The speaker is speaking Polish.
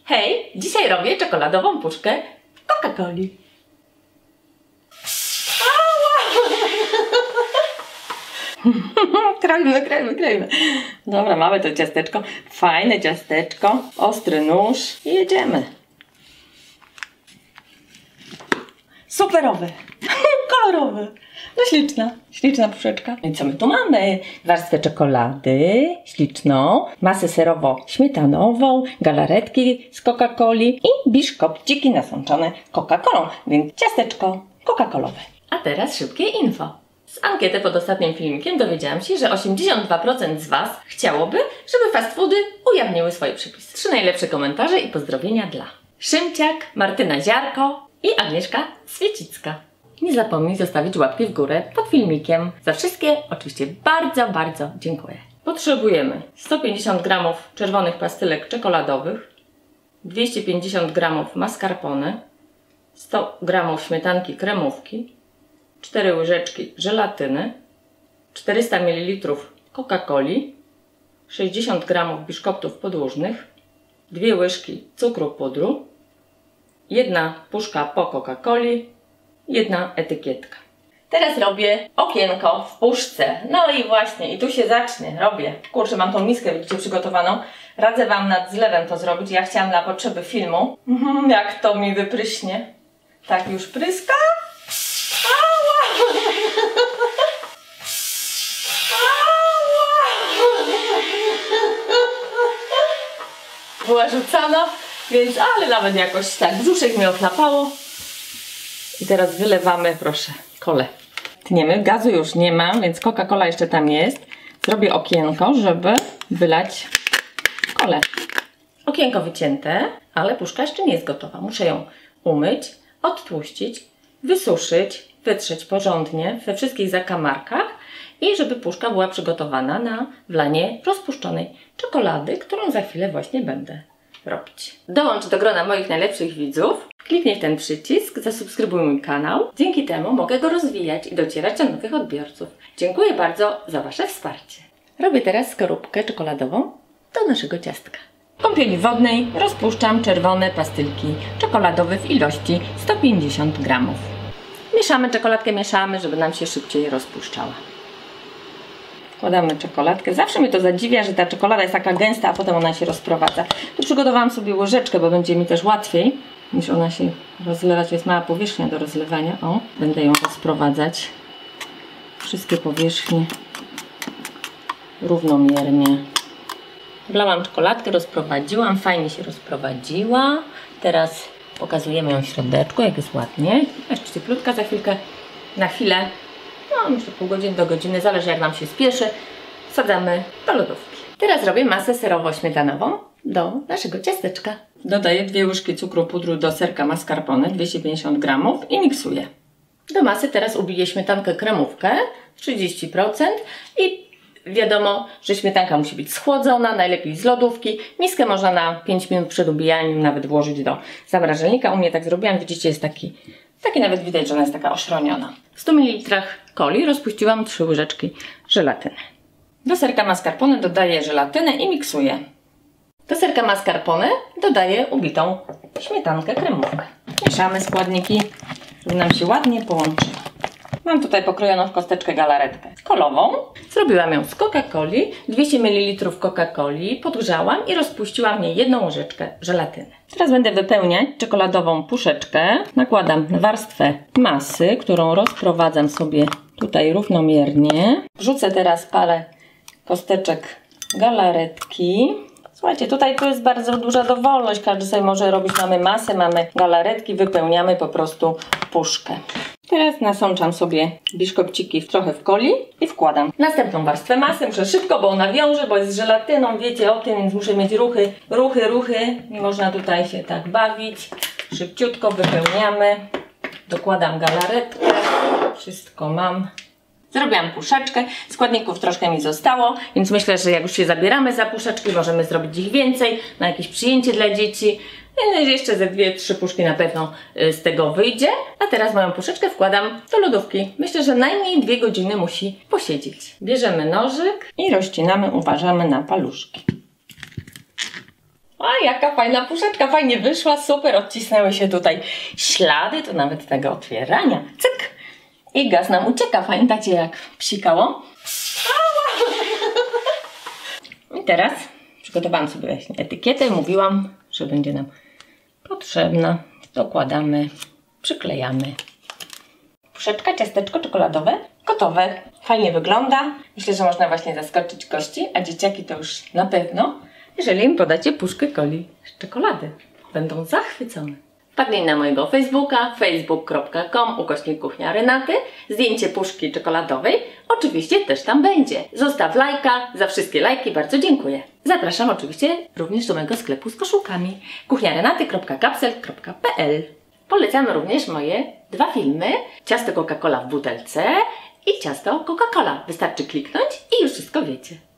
Hej, dzisiaj robię czekoladową puszkę Coca-Coli. Kroimy. Dobra, mamy to ciasteczko. Fajne ciasteczko. Ostry nóż. I jedziemy. Superowe. Kolorowe. No śliczna puszeczka. I co my tu mamy? Warstwę czekolady śliczną, masę serowo-śmietanową, galaretki z Coca-Coli i biszkopciki nasączone Coca-Colą, więc ciasteczko Coca-Colowe. A teraz szybkie info. Z ankiety pod ostatnim filmikiem dowiedziałam się, że 82% z Was chciałoby, żeby fast foody ujawniły swoje przepisy. 3 najlepsze komentarze i pozdrowienia dla Szymciak, Martyna Ziarko i Agnieszka Swiecicka. Nie zapomnij zostawić łapki w górę pod filmikiem. Za wszystkie oczywiście bardzo dziękuję. Potrzebujemy 150 g czerwonych pastylek czekoladowych, 250 g mascarpone, 100 g śmietanki kremówki, 4 łyżeczki żelatyny, 400 ml Coca-Coli, 60 g biszkoptów podłużnych, 2 łyżki cukru pudru, 1 puszka po Coca-Coli, 1 etykietka. Teraz robię okienko w puszce. No i właśnie, i tu się zacznie. Robię. Kurczę, mam tą miskę, widzicie, przygotowaną. Radzę Wam nad zlewem to zrobić. Ja chciałam na potrzeby filmu. Jak to mi wypryśnie. Tak już pryska. Była rzucana, więc ale nawet jakoś tak brzuszek mi ochlapało. I teraz wylewamy, proszę, kolę. Tniemy, gazu już nie mam, więc Coca-Cola jeszcze tam jest. Zrobię okienko, żeby wylać kolę. Okienko wycięte, ale puszka jeszcze nie jest gotowa. Muszę ją umyć, odtłuścić, wysuszyć, wytrzeć porządnie we wszystkich zakamarkach i żeby puszka była przygotowana na wlanie rozpuszczonej czekolady, którą za chwilę właśnie będę robić. Dołącz do grona moich najlepszych widzów, kliknij w ten przycisk, zasubskrybuj mój kanał. Dzięki temu mogę go rozwijać i docierać do nowych odbiorców. Dziękuję bardzo za Wasze wsparcie. Robię teraz skorupkę czekoladową do naszego ciastka. W kąpieli wodnej rozpuszczam czerwone pastylki czekoladowe w ilości 150 g. Mieszamy czekoladkę, żeby nam się szybciej rozpuszczała. Wkładamy czekoladkę. Zawsze mnie to zadziwia, że ta czekolada jest taka gęsta, a potem ona się rozprowadza. Tu przygotowałam sobie łyżeczkę, bo będzie mi też łatwiej niż ona się rozlewać. Jest mała powierzchnia do rozlewania. O, będę ją rozprowadzać. Wszystkie powierzchnie równomiernie. Wlałam czekoladkę, rozprowadziłam. Fajnie się rozprowadziła. Teraz pokazujemy ją w środeczku, jak jest ładnie. Jeszcze cieplutka, za chwilkę, na chwilę. No, myślę pół godziny do godziny, zależy jak nam się spieszy. Wsadzamy do lodówki. Teraz robię masę serowo-śmietanową do naszego ciasteczka. Dodaję 2 łyżki cukru pudru do serka mascarpone, 250 g i miksuję. Do masy teraz ubiję śmietankę kremówkę 30% i wiadomo, że śmietanka musi być schłodzona, najlepiej z lodówki. Miskę można na 5 minut przed ubijaniem nawet włożyć do zamrażalnika. U mnie tak zrobiłam, widzicie, jest taki nawet widać, że ona jest taka ośroniona. W 100 ml coli rozpuściłam 3 łyżeczki żelatyny. Do serka mascarpone dodaję żelatynę i miksuję. Do serka mascarpone dodaję ubitą śmietankę kremówkę. Mieszamy składniki, żeby nam się ładnie połączyło. Mam tutaj pokrojoną w kosteczkę galaretkę kolową. Zrobiłam ją z Coca-Coli, 200 ml Coca-Coli, podgrzałam i rozpuściłam w niej 1 łyżeczkę żelatyny. Teraz będę wypełniać czekoladową puszeczkę. Nakładam warstwę masy, którą rozprowadzam sobie tutaj równomiernie. Wrzucę teraz parę kosteczek galaretki. Słuchajcie, tutaj tu jest bardzo duża dowolność. Każdy sobie może robić. Mamy masę, mamy galaretki, wypełniamy po prostu puszkę. Teraz nasączam sobie biszkopciki trochę w coli i wkładam następną warstwę masy. Muszę szybko, bo ona wiąże, bo jest z żelatyną, wiecie o tym, więc muszę mieć ruchy. Nie można tutaj się tak bawić. Szybciutko wypełniamy. Dokładam galaretkę. Wszystko mam. Zrobiłam puszeczkę, składników troszkę mi zostało, więc myślę, że jak już się zabieramy za puszeczki, możemy zrobić ich więcej na jakieś przyjęcie dla dzieci. Jeszcze ze 2-3 puszki na pewno z tego wyjdzie. A teraz moją puszeczkę wkładam do lodówki. Myślę, że najmniej 2 godziny musi posiedzieć. Bierzemy nożyk i rozcinamy, uważamy na paluszki. A jaka fajna puszeczka, fajnie wyszła, super, odcisnęły się tutaj ślady, to nawet tego otwierania. Cyk! I gaz nam ucieka, pamiętacie jak psikało? I teraz przygotowałam sobie właśnie etykietę, mówiłam, że będzie nam potrzebna. Dokładamy, przyklejamy. Puszeczka, ciasteczko czekoladowe, gotowe. Fajnie wygląda. Myślę, że można właśnie zaskoczyć gości, a dzieciaki to już na pewno, jeżeli im podacie puszkę coli z czekolady. Będą zachwycone. Wpadnij na mojego Facebooka, facebook.com/kuchnia Renaty. Zdjęcie puszki czekoladowej oczywiście też tam będzie. Zostaw lajka, za wszystkie lajki bardzo dziękuję. Zapraszam oczywiście również do mojego sklepu z koszulkami kuchniarenaty.kapsel.pl. Polecam również moje 2 filmy. Ciasto Coca-Cola w butelce i ciasto Coca-Cola. Wystarczy kliknąć i już wszystko wiecie.